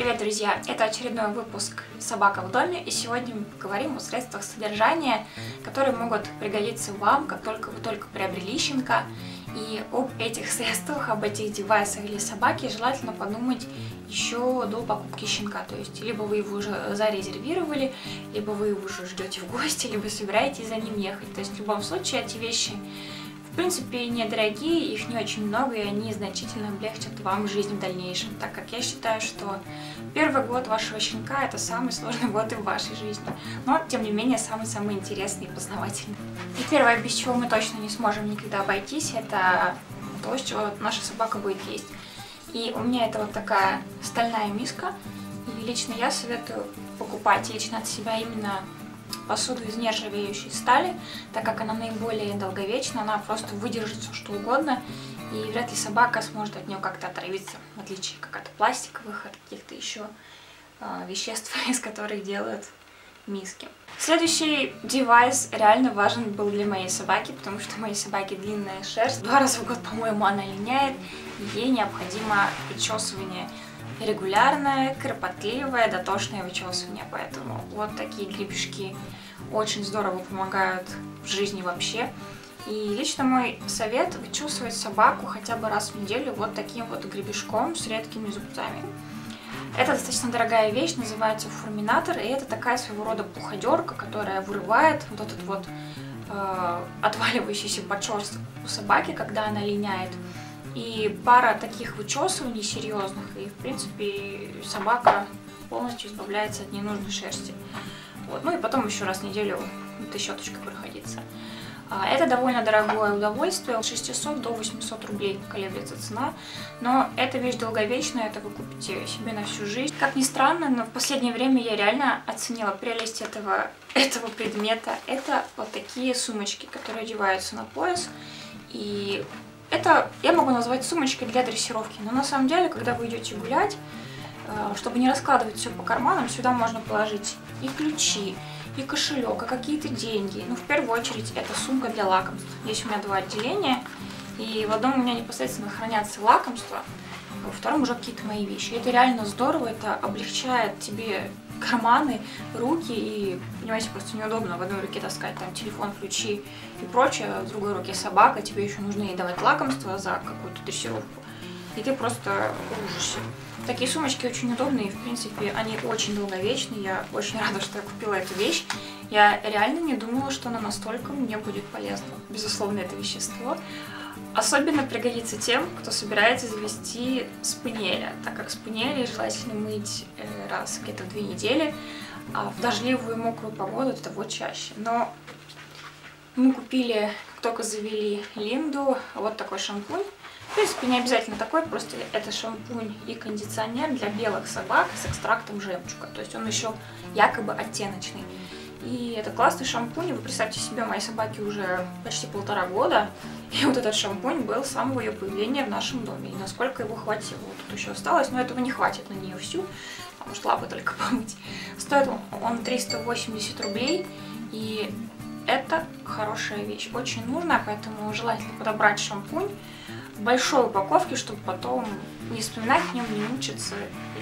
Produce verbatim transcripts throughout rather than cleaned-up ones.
Привет, друзья! Это очередной выпуск «Собака в доме», и сегодня мы поговорим о средствах содержания, которые могут пригодиться вам, как только вы только приобрели щенка. И об этих средствах, об этих девайсах для собаки желательно подумать еще до покупки щенка. То есть, либо вы его уже зарезервировали, либо вы его уже ждете в гости, либо собираетесь за ним ехать. То есть, в любом случае, эти вещи в принципе недорогие, их не очень много, и они значительно облегчат вам жизнь в дальнейшем, так как я считаю, что первый год вашего щенка — это самый сложный год и в вашей жизни, но тем не менее самый-самый интересный и познавательный. И первое, без чего мы точно не сможем никогда обойтись, это то, с чего наша собака будет есть. И у меня это вот такая стальная миска, и лично я советую покупать лично от себя именно посуду из нержавеющей стали, так как она наиболее долговечна, она просто выдержит все что угодно, и вряд ли собака сможет от нее как-то отравиться, в отличие как от пластиковых, от каких-то еще э, веществ, из которых делают миски. Следующий девайс реально важен был для моей собаки, потому что у моей собаки длинная шерсть, два раза в год, по-моему, она линяет, и ей необходимо причесывание регулярное, кропотливое, дотошное вычесывание, поэтому вот такие гребешки очень здорово помогают в жизни вообще. И лично мой совет — вычесывать собаку хотя бы раз в неделю вот таким вот гребешком с редкими зубцами. Это достаточно дорогая вещь, называется фурминатор, и это такая своего рода пуходерка, которая вырывает вот этот вот э, отваливающийся почес у собаки, когда она линяет. И пара таких вычесываний серьезных, и в принципе собака полностью избавляется от ненужной шерсти. Вот. Ну и потом еще раз в неделю этой щеточкой проходиться. Это довольно дорогое удовольствие, от шестисот до восьмисот рублей колеблется цена, но эта вещь долговечная, это вы купите себе на всю жизнь. Как ни странно, но в последнее время я реально оценила прелесть этого, этого предмета. Это вот такие сумочки, которые одеваются на пояс, и это я могу назвать сумочкой для дрессировки, но на самом деле, когда вы идете гулять, чтобы не раскладывать все по карманам, сюда можно положить и ключи, и кошелек, и какие-то деньги. Ну, в первую очередь, это сумка для лакомств. Здесь у меня два отделения, и в одном у меня непосредственно хранятся лакомства, а во втором уже какие-то мои вещи. И это реально здорово, это облегчает тебе карманы, руки, и, понимаете, просто неудобно в одной руке таскать там телефон, ключи и прочее, а в другой руке собака, тебе еще нужно ей давать лакомство за какую-то дрессировку, и ты просто ужасешься. Такие сумочки очень удобные, и в принципе они очень долговечны, я очень рада, что я купила эту вещь. Я реально не думала, что она настолько мне будет полезна. Безусловно, это вещество особенно пригодится тем, кто собирается завести спаниеля, так как спаниеля желательно мыть раз где-то в две недели, а в дождливую и мокрую погоду это вот чаще. Но мы купили, как только завели Линду, вот такой шампунь. В принципе, не обязательно такой, просто это шампунь и кондиционер для белых собак с экстрактом жемчуга. То есть он еще якобы оттеночный. И это классный шампунь. Вы представьте себе, моей собаке уже почти полтора года. И вот этот шампунь был с самого ее появления в нашем доме. И насколько его хватило. Вот тут еще осталось, но этого не хватит на нее всю, потому что лапы только помыть. Стоит он триста восемьдесят рублей. И это хорошая вещь. Очень нужная, поэтому желательно подобрать шампунь в большой упаковке, чтобы потом не вспоминать в нем, не мучиться.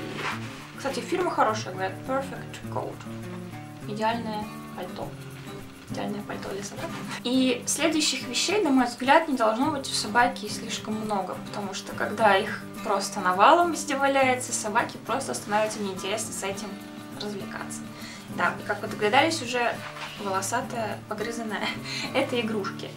И, кстати, фирма хорошая, говорят, Perfect Coat. Идеальное пальто. Идеальное пальто для собак. И следующих вещей, на мой взгляд, не должно быть у собаки слишком много, потому что когда их просто навалом везде валяется, собаке просто становится неинтересно с этим развлекаться. Да, и как вы догадались, уже волосатая, погрызанная, это игрушки.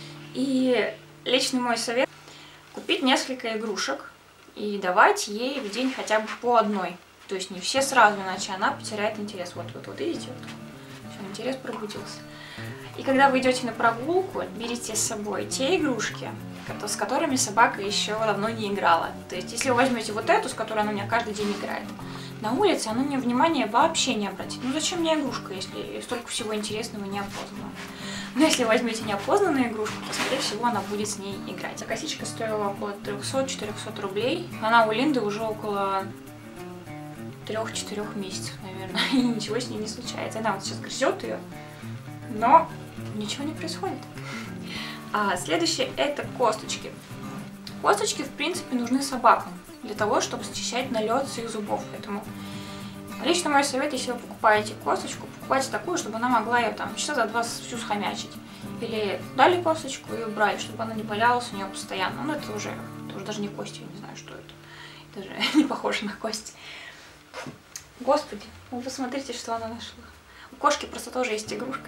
И личный мой совет — купить несколько игрушек и давать ей в день хотя бы по одной. То есть не все сразу, иначе она потеряет интерес. Вот, вот, вот, видите, вот. Все, интерес пробудился. И когда вы идете на прогулку, берите с собой те игрушки, с которыми собака еще давно не играла. То есть если вы возьмете вот эту, с которой она у меня каждый день играет, на улице она мне внимания вообще не обратит. Ну зачем мне игрушка, если столько всего интересного и неопознанного? Но если возьмете неопознанную игрушку, то, скорее всего, она будет с ней играть. А косичка стоила около трёхсот-четырёхсот рублей. Она у Линды уже около трех-четырёх месяцев, наверное. И ничего с ней не случается. Она вот сейчас грызет ее, но ничего не происходит. А следующее — это косточки. Косточки, в принципе, нужны собакам для того, чтобы счищать налет с их зубов. Поэтому лично мой совет, если вы покупаете косточку, покупайте такую, чтобы она могла ее там часа за два всю схомячить. Или дали косточку и убрали, чтобы она не валялась у нее постоянно. Ну, это уже, это уже даже не кости, я не знаю, что это. Даже не похоже на кость. Господи, вы посмотрите, что она нашла. У кошки просто тоже есть игрушка.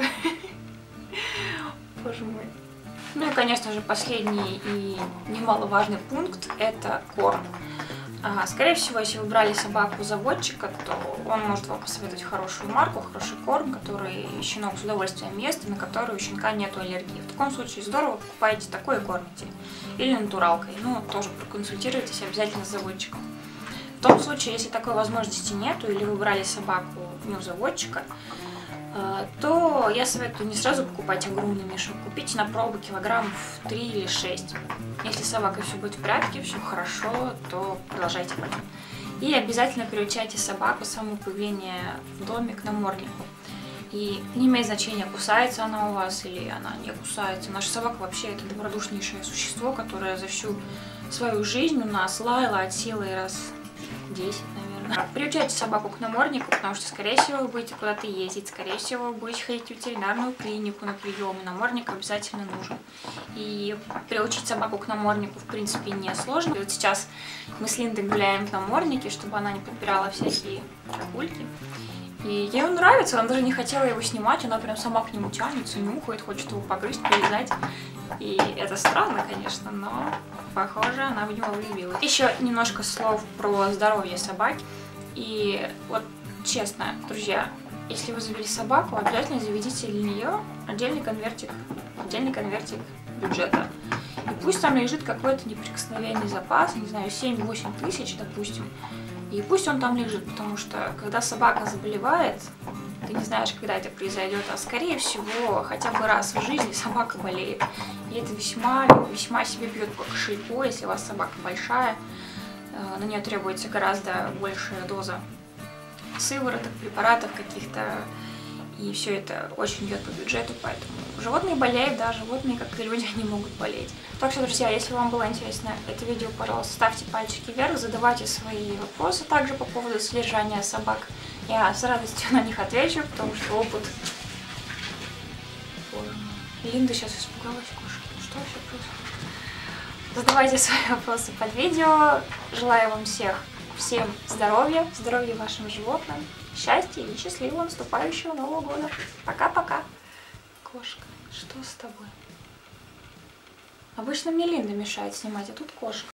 Боже мой. Ну и, конечно же, последний и немаловажный пункт – это корм. Ага, скорее всего, если вы брали собаку заводчика, то он может вам посоветовать хорошую марку, хороший корм, который щенок с удовольствием ест, и на который у щенка нет аллергии. В таком случае здорово, покупаете такое и кормите. Или натуралкой, ну, тоже проконсультируйтесь обязательно с заводчиком. В том случае, если такой возможности нету, или вы брали собаку не у заводчика, то я советую не сразу покупать огромный мешок, купите на пробу килограммов три или шесть. Если с собакой все будет в порядке, все хорошо, то продолжайте брать. И обязательно приучайте собаку с самого появления в доме к наморднику. И не имеет значения, кусается она у вас или она не кусается. Наша собака вообще это добродушнейшее существо, которое за всю свою жизнь у нас лаяла от силы раз десять, наверное. Приучайте собаку к наморднику, потому что, скорее всего, вы будете куда-то ездить, скорее всего, вы будете ходить в ветеринарную клинику на прием, и намордник обязательно нужен. И приучить собаку к наморднику, в принципе, не сложно. И вот сейчас мы с Линдой гуляем в наморднике, чтобы она не подбирала всякие прогульки. И ей он нравится, она даже не хотела его снимать, она прям сама к нему тянется, нюхает, хочет его погрызть, полизать. И это странно, конечно, но, похоже, она в него влюбилась. Еще немножко слов про здоровье собаки. И вот честно, друзья, если вы завели собаку, обязательно заведите для нее отдельный конвертик, отдельный конвертик бюджета. И пусть там лежит какой-то неприкосновенный запас, не знаю, семь-восемь тысяч, допустим. И пусть он там лежит, потому что когда собака заболевает, ты не знаешь, когда это произойдет, а скорее всего, хотя бы раз в жизни собака болеет. И это весьма, весьма себе бьет по кошельку, если у вас собака большая, на нее требуется гораздо большая доза сывороток, препаратов каких-то, и все это очень бьет по бюджету, поэтому животные болеют, да, животные, как и люди, они могут болеть. Так что, друзья, если вам было интересно это видео, пожалуйста, ставьте пальчики вверх, задавайте свои вопросы также по поводу содержания собак. Я с радостью на них отвечу, потому что опыт... Линда сейчас испугалась кошки. Что вообще происходит? Задавайте свои вопросы под видео. Желаю вам всех, всем здоровья, здоровья вашим животным, счастья и счастливого наступающего Нового года. Пока-пока. Кошка, что с тобой? Обычно мне Линда мешает снимать, а тут кошка.